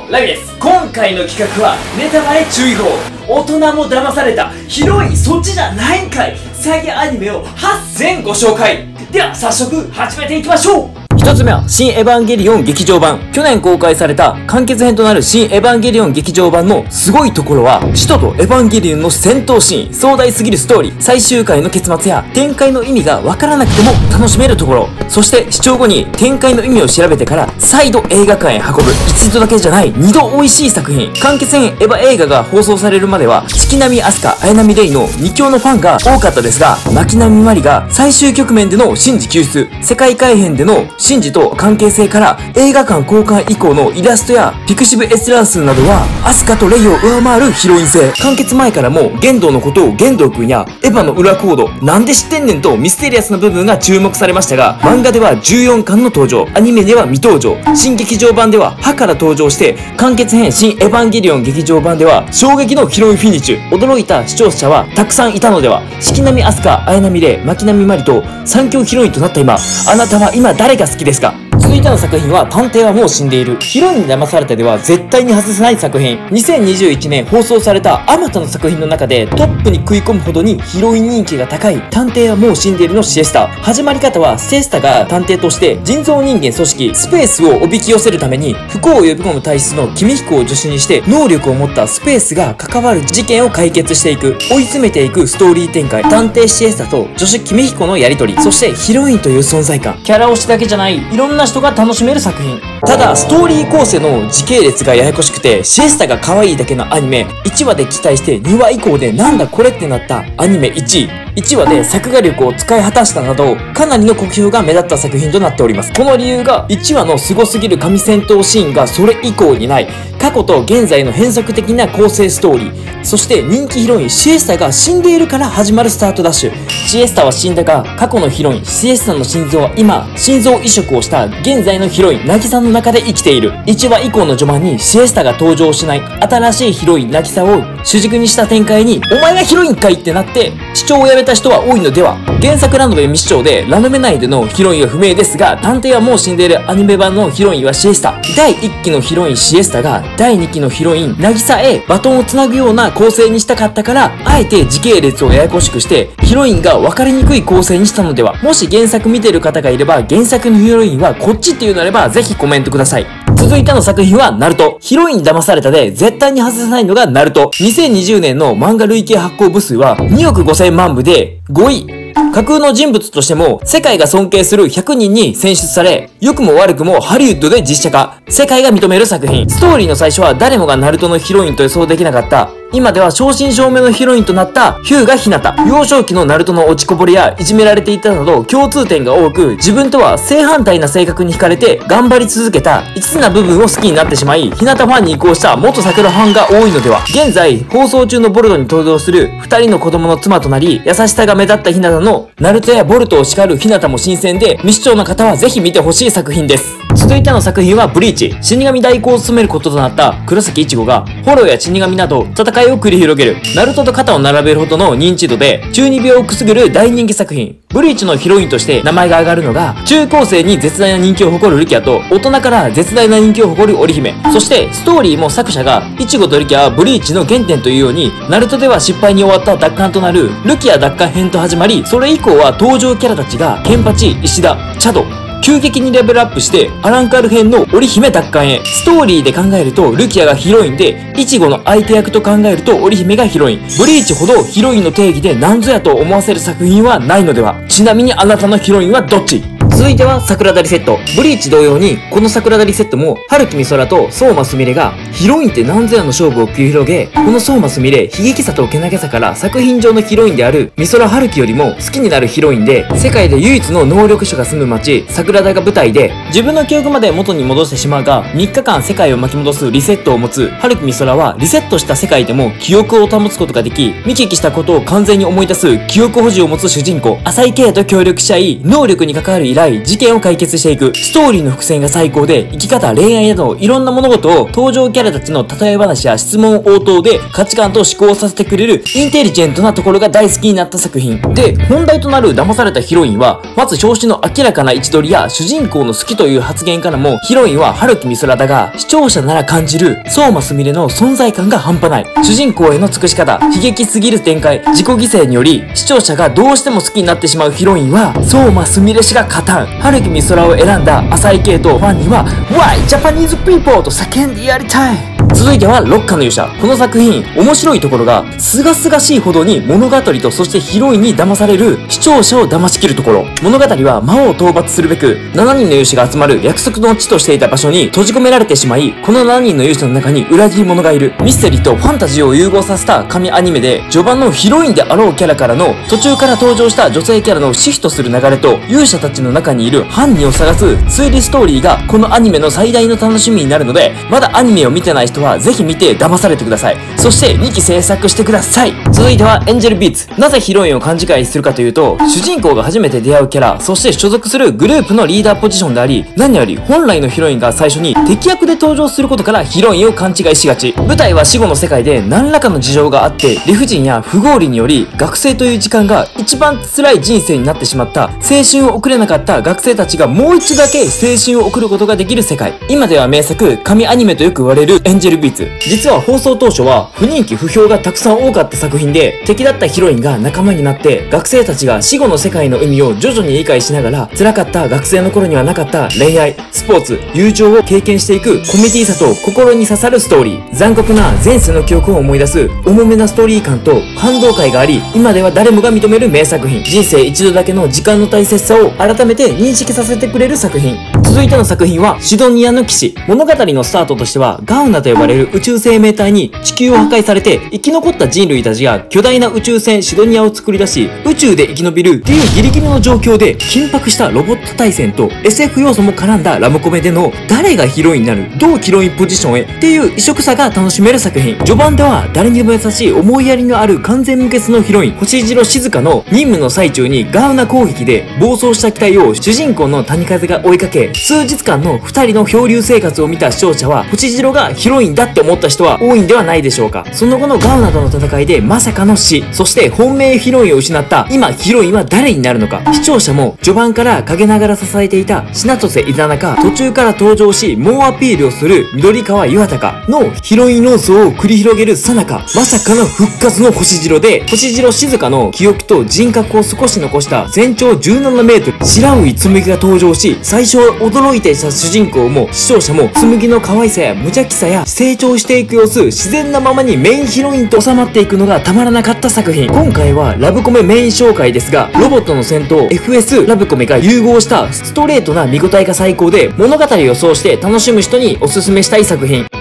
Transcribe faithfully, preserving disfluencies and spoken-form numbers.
もラビです。今回の企画はネタバレ注意報。大人も騙されたヒロインそっちじゃないんかい詐欺アニメをはっせんご紹介。では早速始めていきましょう。一つ目は新エヴァンゲリオン劇場版。去年公開された完結編となる新エヴァンゲリオン劇場版のすごいところは、使徒とエヴァンゲリオンの戦闘シーン、壮大すぎるストーリー、最終回の結末や展開の意味がわからなくても楽しめるところ、そして視聴後に展開の意味を調べてから再度映画館へ運ぶ、一度だけじゃない二度美味しい作品。完結編エヴァ映画が放送されるまでは月並飛鳥、綾波レイのに強のファンが多かったですが、巻波まりが最終局面でのシンジ救出、世界改変でのシンジと関係性から映画館公開以降のイラストやピクシブ閲覧数などはアスカとレイを上回るヒロイン性。完結前からも玄道のことを玄道くんやエヴァの裏コードなんで知ってんねんとミステリアスな部分が注目されましたが、漫画ではじゅうよんかんの登場、アニメでは未登場、新劇場版では歯から登場して、完結編新エヴァンゲリオン劇場版では衝撃のヒロインフィニッシュ。驚いた視聴者はたくさんいたのでは。四季並飛鳥、綾波レイ、巻波まりと三強ヒロインとなった今、あなたは今誰が好きですか？続いての作品は探偵はもう死んでいる。ヒロインに騙されたでは絶対に外せない作品。にせんにじゅういちねん放送されたあまたの作品の中でトップに食い込むほどにヒロイン人気が高い探偵はもう死んでいるのシエスタ。始まり方はシエスタが探偵として人造人間組織スペースをおびき寄せるために不幸を呼び込む体質の君彦を助手にして能力を持ったスペースが関わる事件を解決していく、追い詰めていくストーリー展開。探偵シエスタと助手君彦のやりとり、そしてヒロインという存在感。キャラ推しだけじゃないいろんな人が楽しめる作品。ただストーリー構成の時系列がややこしくて、シエスタが可愛いだけのアニメ、いちわで期待してにわ以降でなんだこれってなったアニメいちい、いちわで作画力を使い果たしたなどかなりの酷評が目立った作品となっております。この理由がいちわの凄すぎる神戦闘シーンがそれ以降にない過去と現在の変則的な構成ストーリー、そして人気ヒロインシエスタが死んでいるから始まるスタートダッシュ。シエスタは死んだが過去のヒロインシエスタの心臓は今心臓移植をした現在のヒロイン渚の中で生きている。いちわ以降の序盤にシエスタが登場しない新しいヒロイン渚を主軸にした展開にお前がヒロインかいってなって視聴をやめた人は多いのでは。原作ラノベ未視聴でラノベ内でのヒロインは不明ですが、探偵はもう死んでいるアニメ版のヒロインはシエスタ。だいいっきのヒロインシエスタがだいにきのヒロイン渚へバトンをつなぐような構成にしたかったから、あえて時系列をややこしくしてヒロインが分かりにくい構成にしたのでは。もし原作見てる方がいれば原作のヒロインはこっちっていうのあればぜひコメントください。続いての作品はナルト。ヒロイン騙されたで絶対に外せないのがナルト。にせんにじゅうねんの漫画累計発行部数はにおくごせんまんぶでごい。架空の人物としても世界が尊敬するひゃくにんに選出され、良くも悪くもハリウッドで実写化、世界が認める作品。ストーリーの最初は誰もがナルトのヒロインと予想できなかった、今では正真正銘のヒロインとなったヒュウガヒナタ。幼少期のナルトの落ちこぼれやいじめられていたなど共通点が多く、自分とは正反対な性格に惹かれて頑張り続けた異質な部分を好きになってしまい、ヒナタファンに移行した元桜ファンが多いのでは。現在放送中のボルトに登場するふたりの子供の妻となり、優しさが目立ったヒナタのナルトやボルトを叱るヒナタも新鮮で、未視聴の方はぜひ見てほしい作品です。続いての作品はブリーチ。死神代行を務めることとなった黒崎一護がホロや死神など戦いを繰り広げる、ナルトと肩を並べるほどの認知度で中二病をくすぐる大人気作品。ブリーチのヒロインとして名前が上がるのが、中高生に絶大な人気を誇るルキアと大人から絶大な人気を誇る織姫。そしてストーリーも作者がイチゴとルキアはブリーチの原点というように、ナルトでは失敗に終わった奪還となるルキア奪還編と始まり、それ以降は登場キャラたちがケンパチ、石田、チャド急激にレベルアップしてアランカル編の織姫奪還へ。ストーリーで考えるとルキアがヒロインで、イチゴの相手役と考えると織姫がヒロイン。ブリーチほどヒロインの定義で何ぞやと思わせる作品はないのでは。ちなみにあなたのヒロインはどっち？続いては桜田リセット。ブリーチ同様にこの桜田リセットも春木美空と相馬すみれがヒロインって何ぞやの勝負を繰り広げ、この相馬すみれ悲劇さとけなげさから作品上のヒロインである美空春樹よりも好きになるヒロインで、世界で唯一の能力者が住む街桜田が舞台で、自分の記憶まで元に戻してしまうがみっかかん世界を巻き戻すリセットを持つ春木美空は、リセットした世界でも記憶を保つことができ、見聞きしたことを完全に思い出す記憶保持を持つ主人公浅井圭と協力し合い、能力に関わる依頼会い、事件を解決していく。ストーリーの伏線が最高で、生き方、恋愛など、いろんな物事を登場キャラたちの例え話や質問応答で価値観と思考させてくれるインテリジェントなところが大好きになった作品。で、本題となる騙されたヒロインは、まず表紙の明らかな位置取りや主人公の好きという発言からも、ヒロインは春木美空だが、視聴者なら感じる相馬すみれの存在感が半端ない。主人公への尽くし方、悲劇すぎる展開、自己犠牲により、視聴者がどうしても好きになってしまうヒロインは、相馬すみれ氏が勝たん。春木美空を選んだ浅井圭とファンには、Why Japanese people! と叫んでやりたい。続いては六花の勇者。この作品、面白いところが、すがすがしいほどに物語とそしてヒロインに騙される視聴者を騙し切るところ。物語は魔王を討伐するべく、しちにんの勇士が集まる約束の地としていた場所に閉じ込められてしまい、このしちにんの勇士の中に裏切り者がいる。ミステリーとファンタジーを融合させた神アニメで、序盤のヒロインであろうキャラからの、途中から登場した女性キャラのシフトする流れと、勇者たちの中にいる犯人を探す推理ストーリーが、このアニメの最大の楽しみになるので、まだアニメを見てない人はぜひ見て騙されてください。そしてにき制作してください。続いてはエンジェルビーツ。なぜヒロインを勘違いするかというと、主人公が初めて出会うキャラ、そして所属するグループのリーダーポジションであり、何より本来のヒロインが最初に敵役で登場することからヒロインを勘違いしがち。舞台は死後の世界で何らかの事情があって、理不尽や不合理により学生という時間が一番辛い人生になってしまった青春を送れなかった学生たちがもう一度だけ青春を送ることができる世界。今では名作、神アニメとよく言われるエンジェルビーツ。実は放送当初は不人気不評がたくさん多かった作品で、敵だったヒロインが仲間になって学生たちが死後の世界の意味を徐々に理解しながら、辛かった学生の頃にはなかった恋愛、スポーツ、友情を経験していくコメディさと心に刺さるストーリー。残酷な前世の記憶を思い出す重めなストーリー感と感動回があり、今では誰もが認める名作品。人生一度だけの時間の大切さを改めて認識させてくれる作品。続いての作品はシドニアの騎士。物語のスタートとしては、ガウナと呼ばれる宇宙生命体に地球を破壊されて生き残った人類たちが巨大な宇宙船シドニアを作り出し、宇宙で生き延びるっていうギリギリの状況で、緊迫したロボット対戦と エスエフ 要素も絡んだラブコメでの誰がヒロインになる、どうヒロインポジションへっていう異色さが楽しめる作品。序盤では誰にも優しい思いやりのある完全無欠のヒロイン星白静香の任務の最中にガウナ攻撃で暴走した機体を主人公の谷風が追いかけ、数日間のふたりの漂流生活を見た視聴者は星白がヒロインだって思った人は多いんではないでしょうか。その後のガウナとの戦いでまさかの死、そして本命ヒロインを失った今ヒロインは誰になるのか。視聴者も序盤から陰ながら支えていた品戸瀬伊沢か、途中から登場し猛アピールをする緑川岩高のヒロイン論争を繰り広げるさなか、まさかの復活の星白で、星白静香の記憶と人格を少し残した全長じゅうななメートル白浮紬が登場し、最初は驚いていた主人公も視聴者も紬の可愛さや無邪気さや成長していく様子、自然なままにメインヒロインと収まっていくのがたまらなかった作品。今回はラブコメメイン紹介ですが、ロボットの戦闘 エフエス ラブコメが融合したストレートな見応えが最高で、物語をそうして楽しむ人におすすめしたい作品。